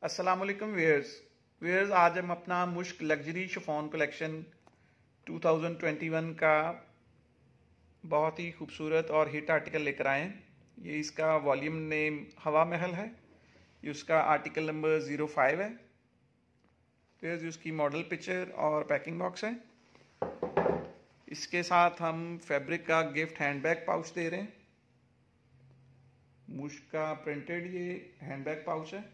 अस्सलाम वालेकुम व्यूअर्स, आज हम अपना मुश्क लग्जरी शिफॉन कलेक्शन 2021 का बहुत ही खूबसूरत और हिट आर्टिकल लेकर आए हैं। ये इसका वॉल्यूम नेम हवा महल है। ये उसका आर्टिकल नंबर 05 है। व्यूअर्स, उसकी मॉडल पिक्चर और पैकिंग बॉक्स है। इसके साथ हम फैब्रिक का गिफ्ट हैंडबैग पाउच दे रहे हैं। मुश्क का प्रिंटेड ये हैंडबैग पाउच है।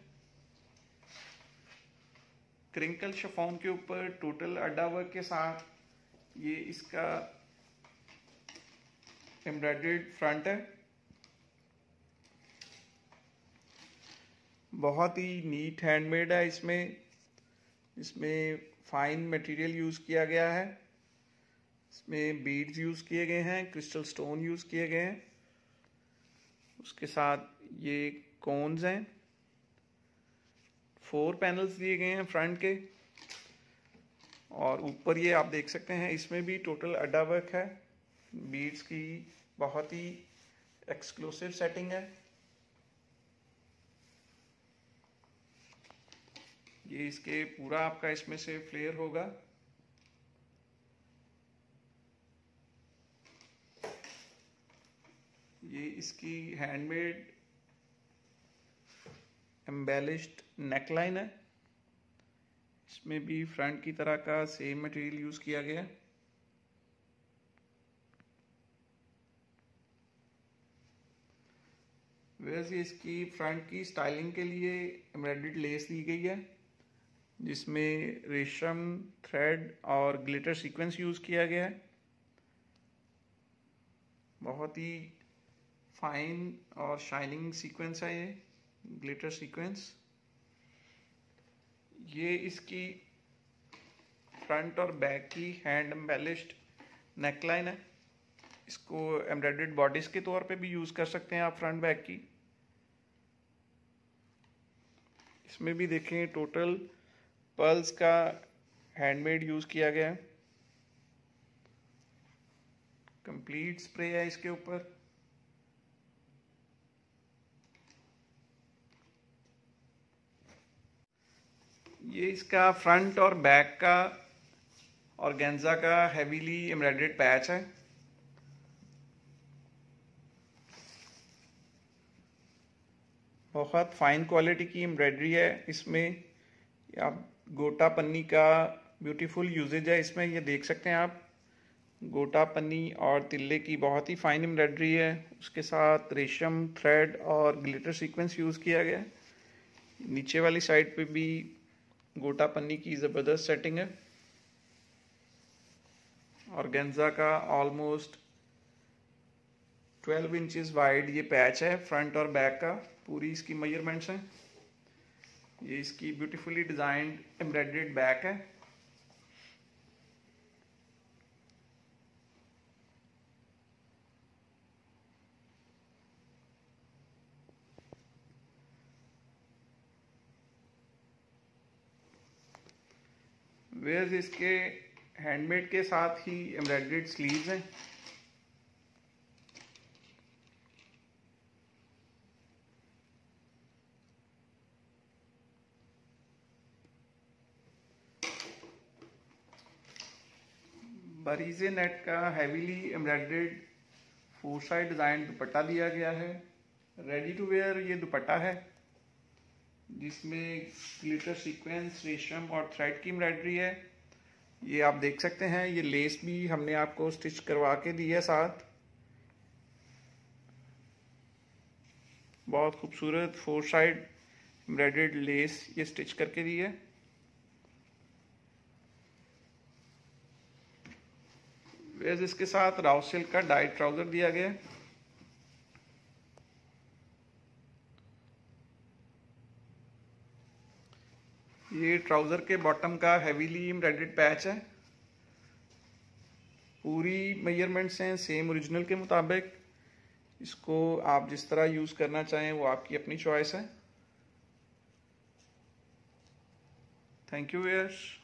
क्रिंकल शिफॉन के ऊपर टोटल अड्डा वर्क के साथ ये इसका एम्ब्रॉयडर्ड फ्रंट है। बहुत ही नीट हैंडमेड है। इसमें फाइन मटेरियल यूज किया गया है। इसमें बीड्स यूज किए गए हैं, क्रिस्टल स्टोन यूज किए गए हैं। उसके साथ ये कोन्स हैं। 4 पैनल्स दिए गए हैं फ्रंट के, और ऊपर ये आप देख सकते हैं इसमें भी टोटल अड्डा वर्क है। बीड्स की बहुत ही एक्सक्लूसिव सेटिंग है। ये इसके पूरा आपका इसमें से फ्लेयर होगा। ये इसकी हैंडमेड एम्बेलिश्ड नेकलाइन है। इसमें भी फ्रंट की तरह का सेम मटेरियल यूज किया गया है। वैसे इसकी फ्रंट की स्टाइलिंग के लिए एम्ब्रॉयडर्ड लेस दी गई है, जिसमें रेशम, थ्रेड और ग्लिटर सीक्वेंस यूज किया गया है। बहुत ही फाइन और शाइनिंग सीक्वेंस है ये ग्लिटर सीक्वेंस। ये इसकी फ्रंट और बैक की हैंड एम्बेलिश्ड नेकलाइन है। इसको एम्ब्रॉयडर्ड बॉडीज के तौर पे भी यूज कर सकते हैं आप फ्रंट बैक की। इसमें भी देखें टोटल पर्ल्स का हैंडमेड यूज किया गया है। कंप्लीट स्प्रे है इसके ऊपर। ये इसका फ्रंट और बैक का ऑर्गेन्जा का हेवीली एम्ब्रॉयडर्ड पैच है। बहुत फाइन क्वालिटी की एम्ब्रॉयडरी है इसमें। आप गोटा पन्नी का ब्यूटीफुल यूजेज है इसमें। ये देख सकते हैं आप, गोटा पन्नी और तिल्ले की बहुत ही फाइन एम्ब्रॉयडरी है। उसके साथ रेशम, थ्रेड और ग्लिटर सीक्वेंस यूज किया गया है। नीचे वाली साइड पे भी गोटा पन्नी की जबरदस्त सेटिंग है। ऑर्गेन्जा का ऑलमोस्ट 12 इंचेस वाइड ये पैच है फ्रंट और बैक का। पूरी इसकी मेजरमेंट्स हैं। ये इसकी ब्यूटीफुली डिजाइंड एम्ब्रॉयडर्ड बैक है। वेयर्स इसके हैंडमेड के साथ ही एम्ब्रॉयडर्ड स्लीव्स हैं। बरीजे नेट का heavily embroidered 4 side design dupatta दिया गया है। रेडी टू वेयर ये दुपट्टा है, जिसमें ग्लिटर सीक्वेंस, रेशम और थ्रेड की एम्ब्रॉयडरी है। ये आप देख सकते हैं। ये लेस भी हमने आपको स्टिच करवा के दी है साथ। बहुत खूबसूरत 4 साइड एम्ब्रॉयडर्ड लेस ये स्टिच करके दी है। वैसे इसके साथ राव सिल्क का डाइट ट्राउजर दिया गया है। ये ट्राउजर के बॉटम का हैवीली एम्ब्रॉयडर्ड पैच है। पूरी मेजरमेंट्स हैं सेम ओरिजिनल के मुताबिक। इसको आप जिस तरह यूज करना चाहें वो आपकी अपनी चॉइस है। Thank you viewers.